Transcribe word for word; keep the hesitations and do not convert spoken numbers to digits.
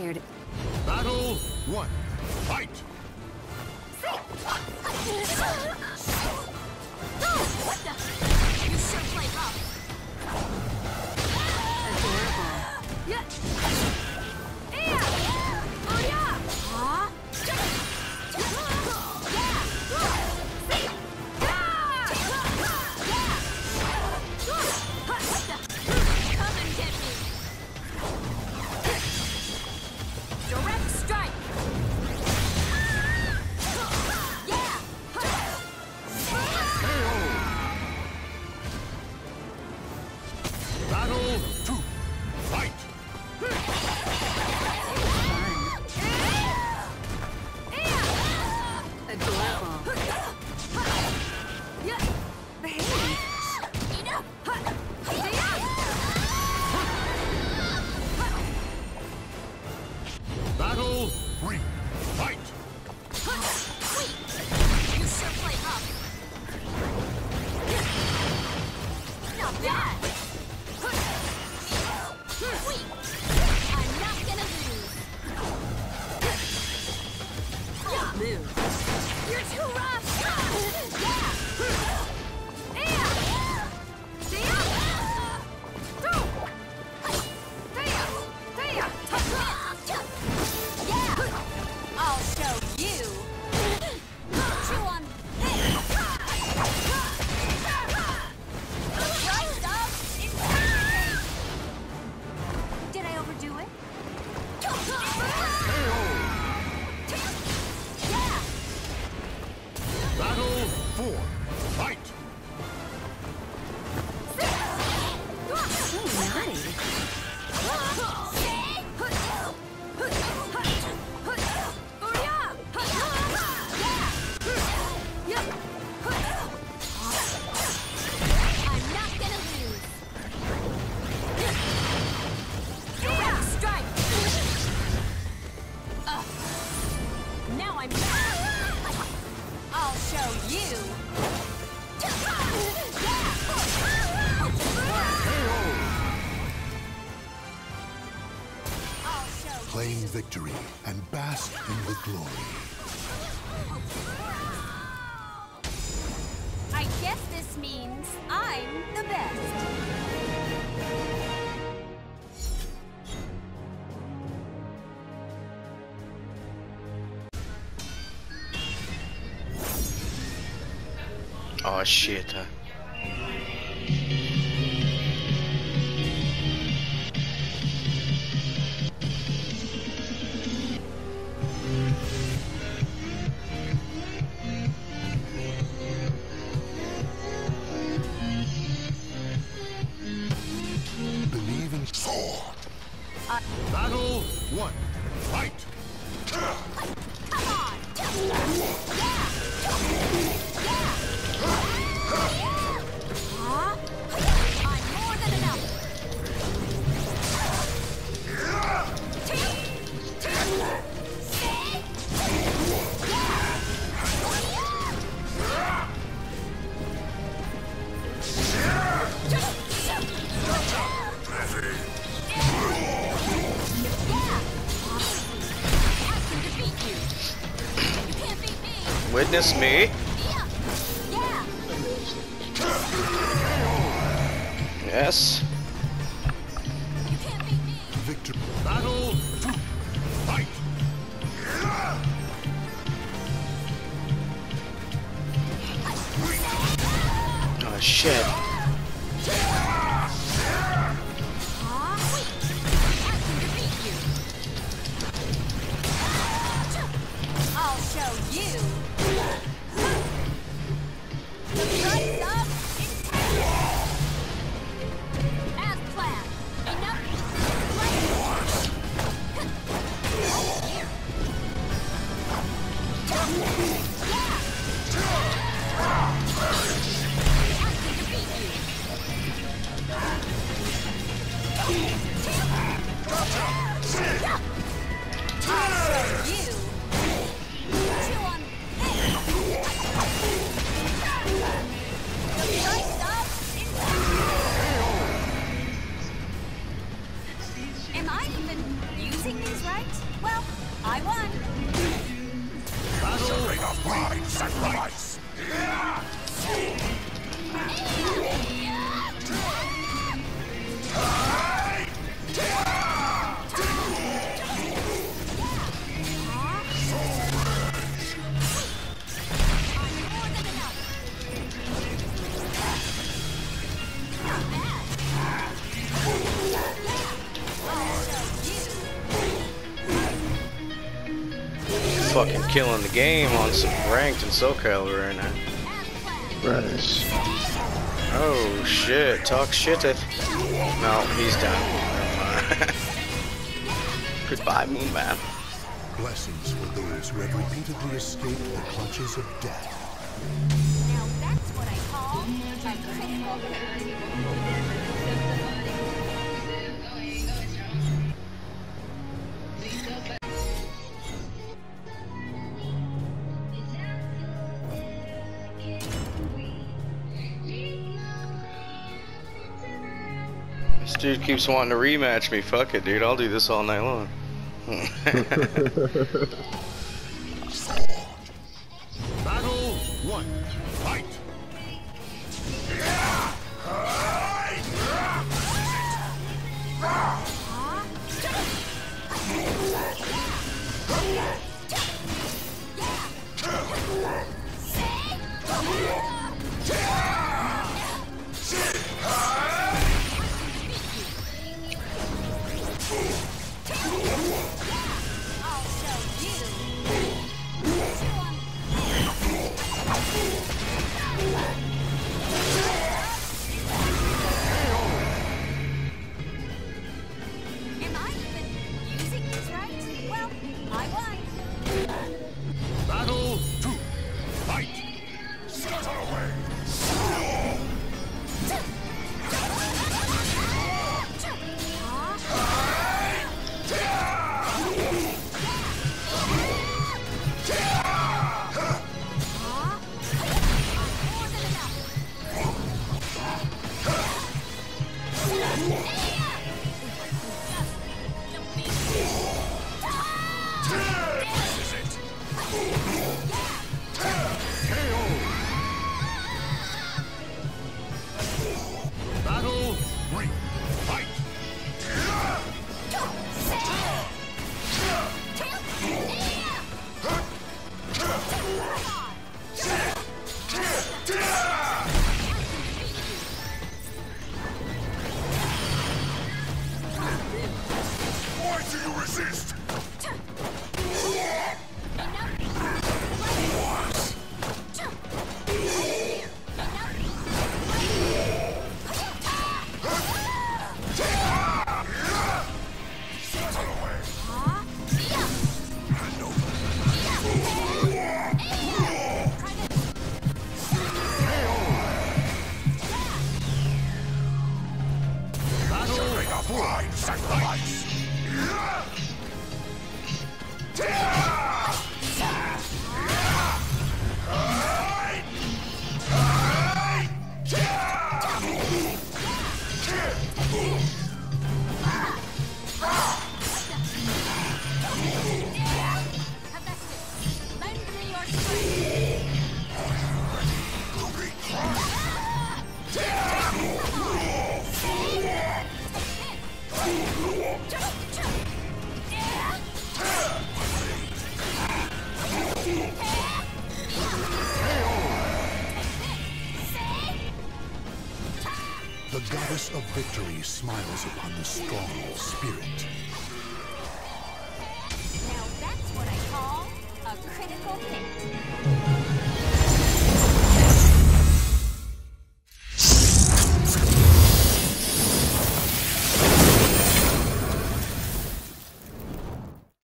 care to... Battle one. Fight! What the? You sure play rough. Adorable. Yeah. Yeah. Oh yeah. Huh? Yeah. See? What the? Come and get me. Direct strike. Yeah. Battle two. Fight! Adorable. Behave. Enough. Battle three. Fight! Sweet. You sure play rough. Not bad. Sweet. I'm not gonna lose. Move. You're too rough. Yeah. Yeah. Yeah. Yeah. I'll show you. Chew on this. Rise up inside. Did I overdo it? Yeah. Battle four. Fight! So naughty. I'm not gonna lose. Direct strike. Ugh. Now I'm mad. I'll show you. I'll show Claim victory and bask in the glory. I guess this means I'm the best. Oh shit. Huh? Believe in sword. Battle one. Fight! Come on! Yeah! Huh? I'm more than enough. Witness me. Yes. Victor. Battle two. Fight! Oh shit. I'll show you. The price of integrity. As planned. Enough. Here. Yeah. I can defeat you. I'll show you. Chew on I won. Battle of pride sacrifice. Fucking killing the game on some ranked and SoCal right now. Right. Oh shit, talk shitteth. No, he's done. Never mind. Goodbye, Moonman. Blessings for those who have repeatedly escaped the clutches of death. Now that's what I call a critical. This dude keeps wanting to rematch me. Fuck it, dude. I'll do this all night long. Battle one. Fight. Am I even using this right? Well, I won. Battle two. Fight. Scuttle away. Battle three. Fight. Why do you resist? Pride sacrifice. The goddess of victory smiles upon the strong spirit.